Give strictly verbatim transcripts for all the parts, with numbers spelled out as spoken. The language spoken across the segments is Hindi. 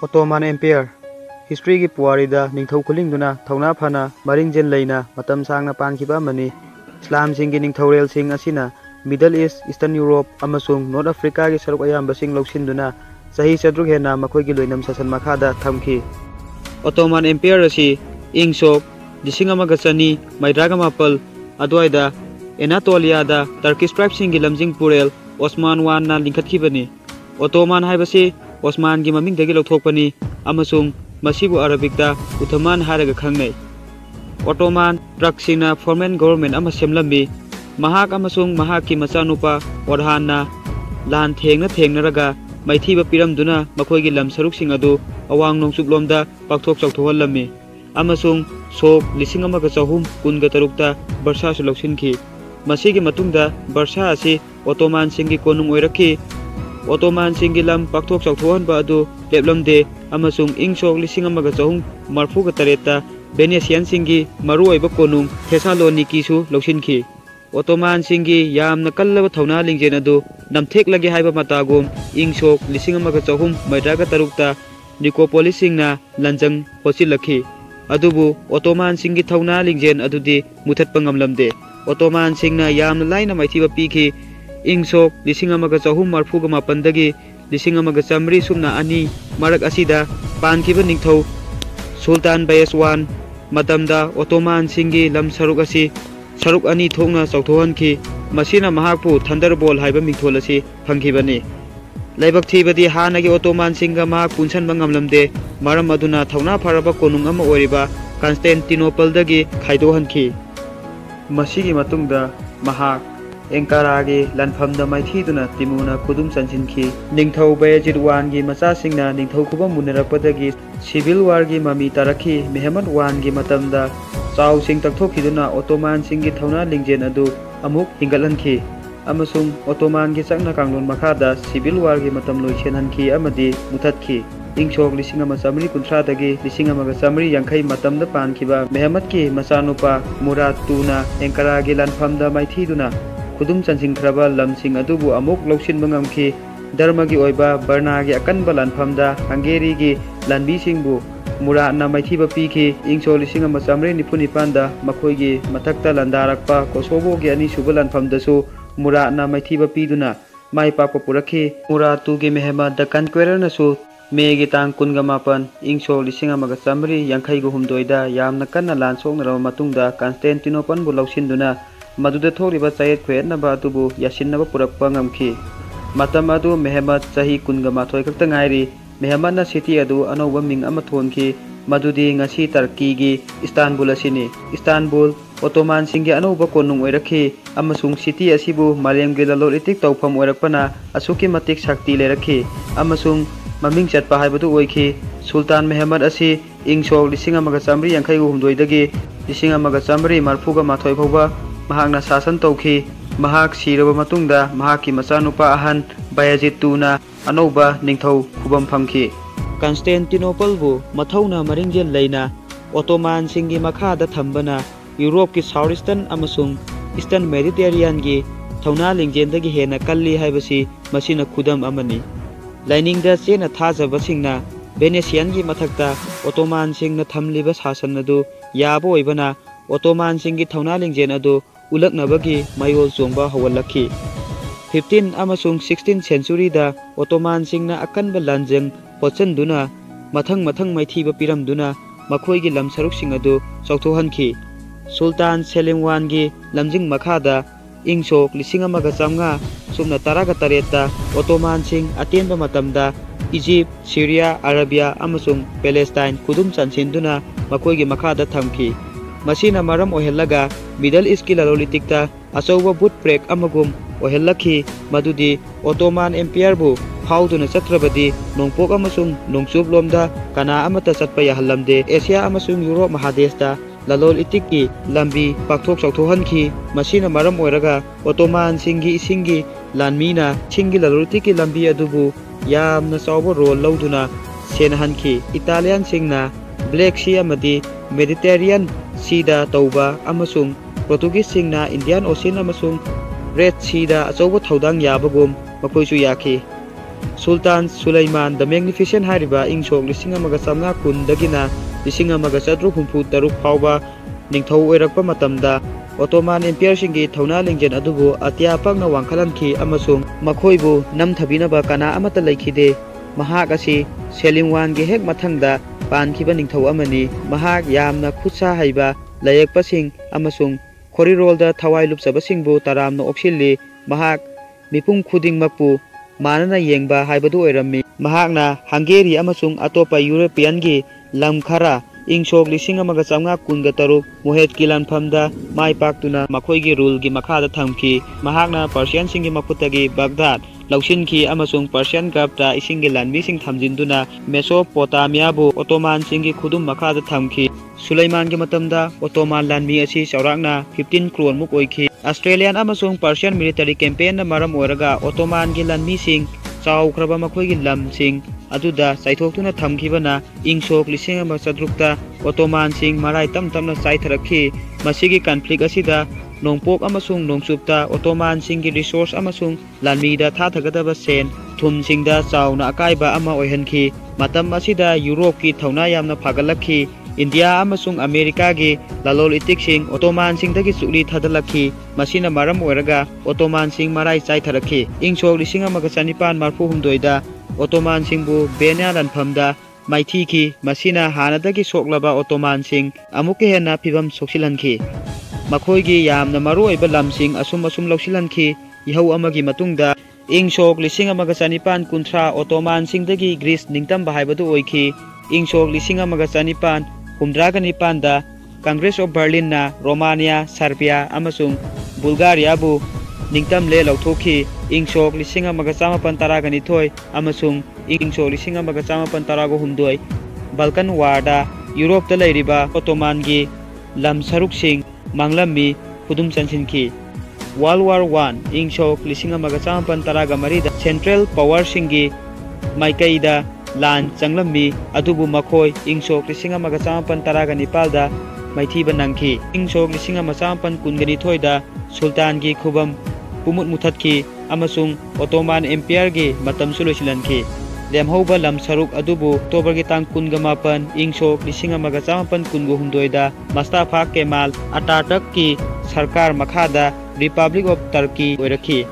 OTTOMAN EMPIRE हिस्ट्री की पुवारीदा निंगथौ खुलिंगदुना थौना फना मरिंगजेन लेना मतम सांगना पानखिबा मनी इस्लाम सिंगी निंगथौरेल सिंग असिना मिडल ईस्ट ईस्टर्न यूरोप अमसुंग नॉर्थ अफ्रीका की सरुक अयाम्बसिंग लौसिंदुना सही सद्रुक हेना मखोई की लोइनम ससन मखादा थमखि OTTOMAN EMPIRE असि इंग सोक लिसिंग अमगा चनी मैद्रागा मापल अद्वाइदा एनाटोलियादा टर्किश ट्राइब सिंगी लमजिंग पुरेल ओस्मान वान ना लिंखतखिबनी ओटोमान हाइबसी ओस्मान की ममिंग दगी लौथोकपनी अमसुंग मसीबु अरबिकदा उथमान हारगा खंगनै ओटोमान ट्रकसिंगना फॉर्मल गवर्नमेंट अमा सेमलम्बी महाक अमसुंग महाकी मचानुपा ओरहानना लान थेंगना थेंगनरगा मैथीबा पिरमदुना मखोइगी लम सरुकसिंग अदु अवांग नोंसुबलोमदा पाक्थोक चौथोहलम्मी अमसुंग सोक लिसिंग अमगा चहुम कुनगा तरुकता बर्षासु लौसिनखि मसीगी मतुंगदा बर्षा असि ओटोमान सिंगी कोनुंग ओइरखि ओटोमान सिंगी लम पाक्थोक चौथोहनबा अदु लेपलमदे अमसुंग इंग सोक लिसिंग अमगा चहुम मरफुगा तरेता बेनेसियन सिंगी मरुओइबा कोनुंग थेसालोनिकीसु लौसिनखि ओटोमान सिंगी यामना कल्लबा थौना लिंगजेन अदु नमथेकलगे हाइबा मतागुम इंग सोक लिसिंग अमगा चहुम मैद्रागा तरुकता निकोपोलिस सिंगना लंजंग होचिलखि अदुबु ओटोमान सिंगी थौना लिंगजेन अदुदि मुथतपा ngamlamde ओटोमान सिंगना यामना लाइना माइथीबा पीखि इंग सोक लिसिंग अमगा चहुम मरफुगा मापनदगी लिसिंग अमगा चामरी सुमना अनि मरक असिदा पानखिबा निंगथौ सुल्तान बायस वन मतमदा ओटोमान सिंगी लम सरुक असि सरुक अनि थोंगना चौथोहनखि मसिना महाकपु थंडरबोल्ट हाइबा मिंगथोल असि फंखिबनी लाइबक थीबदी हानगी ओटोमान सिंगा महाक पुनसनबा ngamlamde मरम अदुना थौना फरबा कोनुंग अमा ओरिबा कॉन्स्टेंटिनोपलदगी खाइदोहनखि मसिगी मतुंगदा महाक एंकारागी लानफमदा माइथीदुना तिमुना खुदुम चनसिनखि निंगथौ बायजिद वानगी मचासिंगना निंगथौ खुबा मुनरपदगी सिविल वारगी ममी तारखि मेहमद वानगी मतमदा चाउ सिंग तकथोखिदुना ओटोमान सिंगी थौना लिंगजेन अदु अमुक हिंगलहनखि अमसुंग ओटोमान की चंगना कांगलोन मखादा सिविल वारगी मतम लोइसेनहनखि अमदि मुथतखि इंग सोक लिसिंग अमा चामरी कुंथ्रादगी लिसिंग अमागा चामरी यांखै मतमदा पानखिबा मेहमद की मचानुपा मुराद टूना एंकारागी लानफमदा माइथीदुना खुदुम चनसिंख्रबा लमसिंग अदुबु अमुक लौसिनबा ngamखि धर्मगी ओइबा बर्नागी अकनबा लानफमदा हंगेरीगी लानबीसिंगबु मुरादना माइथीबा पीखि इंग सोक लिसिंग अमा चामरी निफु निपानदा मखोइगी मथक्ता लानदारकपा कोसोबोगी अनिसुबा लानफमदसु मुरादना माइथीबा पीदुना माइ पाकपा पुरखि मुराद टूगी मेहमद द कन्क्वेररनसु मेगी तांग कुनगा मापन इंग सोक लिसिंग अमागा चामरी यांखैगु हुमदोइदा यामना कन्ना लान सोकनरबा मतुंगदा कॉन्स्टेंटिनोपलबु लौसिनदुना मधुदा थोरिबा चयेत खुएनबा अदुबु यासिनबा पुरकपा ngamखि मतम अदु मेहमद चाही कुनगा माथोय खक्ता ngairi मेहमदना सिटी अदु अनौबा मिंग अमा थोनखि मधुदी ngasi टर्कीगी इस्तानबुल असिनि इस्तानबुल ओटोमान सिंगी अनौबा कोनुंग ओइरखि अमसुंग सिटी असिबु मालेमगी ललोल इतिक तौफम ओइरकपना असुकी मतिक शक्ति लेरखि अमसुंग ममिंग चटपा हाइबदु ओइखि सुल्तान मेहमद असि इंग सोक लिसिंग अमागा चामरी यांखैगु हुमदोइदगी लिसिंग अमागा चामरी मरफुगा माथोय फौबा महाकना शासन तौखि महाक सिरबा मतुंगदा महाकी मचानुपा अहन बायजिद टूना अनौबा निंगथौ खुबम फंखि कॉन्स्टेंटिनोपलबु मथौना मरिंगजेल लेना ओटोमान सिंगी मखादा थंबना यूरोप की साउथ ईस्टर्न अमसुंग ईस्टर्न मेडिटेरियन की थौना लिंगजेंदगी हेना कल्ली हाइबसी मसिना खुदम अमनी लाइनिंगदा चेना थाजबसिंगना बेनेसियन की मथक्ता ओटोमान सिंगना थमलिबा शासन अदु याबो ओइबना ओटोमान सिंगी थौना लिंगजेन अदु उलकनबगी मायोल चोंबा हवलखि फिफ्टीन अमसुंग सिक्सटीन सेंचुरीदा ओटोमान सिंगना अकनबा लांजंग पोचनदुना मथंग मथंग माइथीबा पिरमदुना मखोइगी लम सरुकसिंग अदु चौथोहनखि सुल्तान सेलिम वानगी लमजिंग मखादा इंग सोक लिसिंग अमगा चामगा सुमना तरागा तरेता ओटोमान सिंग अतेनबा मतमदा इजिप्ट सीरिया अरबिया अमसुंग पैलेस्टाइन खुदुम चनसिनदुना मखोइगी मखादा थमखि मसीना मरम ओहेलगा मिडल ईस्ट की ललोलितिकता achouba बुट प्रेक अमगुम ओहेलखि मदुदी ओटोमान एम्पायर बु फाउदुना चत्रबदी नोंपोक अमसुंग नोंचुब लोमदा कना अमता चटपा याहलमदे एशिया अमसुंग यूरोप महादेशता ललोल इतिक की लंबी पाक्थोक चौथोहनखि मसीना मरम ओइरगा ओटोमान सिंगी इसिंगी लानमीना सिंगी ललोलितिक की लंबी अदुबु यामना चावबो रोल लौदुना सेनहनखि इटालियन सिंगना ब्लैक सी अमदी मेडिटेरियन सीदा तौबा अमसुंग पोर्तुगीज सिंगना इंडियन ओशियन अमसुंग रेड सीदा achouba थौदांग याबगुम मखोइसु याखि Sultan Sulaiman the Magnificent hariba ingshok lising amaga samna kun dagina lising amaga chatruk humpu taruk phauba ningthau oirakpa matamda Ottoman Empire singi thauna lingjen adubu atia pakna wangkhalanki amasung makhoibu namthabinaba kana amata laikhide mahak asi Selim wan ge hek mathangda pankhiba ningthau amani mahak yamna khutsa haiba layekpasing amasung khorirolda thawai lupsabasingbu taramna oksilli mahak mipum khudingmakpu manana yengba haibadu oirami mahakna Hungary amasung atopa European gi lam khara ingshok lising amaga chamga kunga taruk mohet kilan phamda mai paktuna makhoi gi rule gi makhada thamki mahakna Persian singi makutagi Baghdad lausinki amasung Persian gapta isingi lanmi sing thamjinduna Mesopotamia bu Ottoman singi khudum makhada thamki Sulaiman gi matamda Ottoman lanmi asi chaurakna fifteen crore muk oikhi Australian amasung Persian military campaign na maram oiraga Ottoman gi lanmi sing chaukraba makhoi gi lam sing aduda saithokuna thamkhibana ingshok lising ama chadrukta Ottoman sing marai tam tamna saitharakhi masigi conflict asida nongpok amasung nongsupta Ottoman singi resource amasung lanmida thathagadaba sen thum singda chauna akaiba ama oihanki matam asida Europe ki thauna yamna phagalakhi India amasung America gi lalol itik sing Ottoman sing dagi sukli thadalakhi masina maram oiraga Ottoman sing marai saitharakhi ingshok lising ama chanipan marfu humdoida Ottoman singbu benya lanphamda maithi ki masina hanadagi soklaba Ottoman sing amuke hena phibam soksilanki makhoi gi yamna maru oiba lamsing asum asum lausilanki ihau amagi matungda ingshok lising amaga chanipan kunthra Ottoman singdagi Greece ningtam bahaibadu oikhi ingshok lising amaga chanipan humdraga nipanda Congress of Berlin na Romania Serbia amasung Bulgaria bu ningtam le lauthoki ingshok lising amaga chamapan taraga nithoi amasung ingshok lising amaga chamapan taraga humdoi Balkan war da Europe ta leiriba Ottoman gi lam saruk sing manglammi khudum chansinki World War One ingshok lising amaga chamapan taraga marida Central Power singi maikaida lan changlammi adubu makhoi ingshok lising amaga chamapan taraga nipalda maithiba nangki ingshok lising amaga chamapan kungani thoida Sultan gi khubam pumut muthatki amasung Ottoman Empire gi matam sulusilanki lemhoba lam saruk adubu October gi tang kunga mapan ingshok lising amaga chamapan kungu humdoida Mustafa Kemal Ataturk ki sarkar makhada Republic of Turkey oirakhi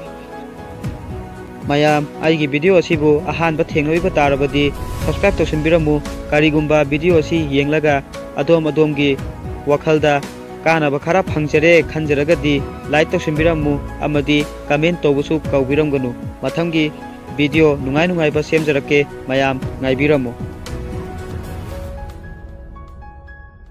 Mayam aigi video asibu ahanba thengnoiba tarabadi subscribe tosinbiramu karigumba video asi yenglaga adom adomgi wakhalda kanaba khara phangjare khanjaragadi like tosinbiramu amadi comment tobusu kaubiramganu mathamgi video nungai nungai ba semjarake mayam ngaibiramu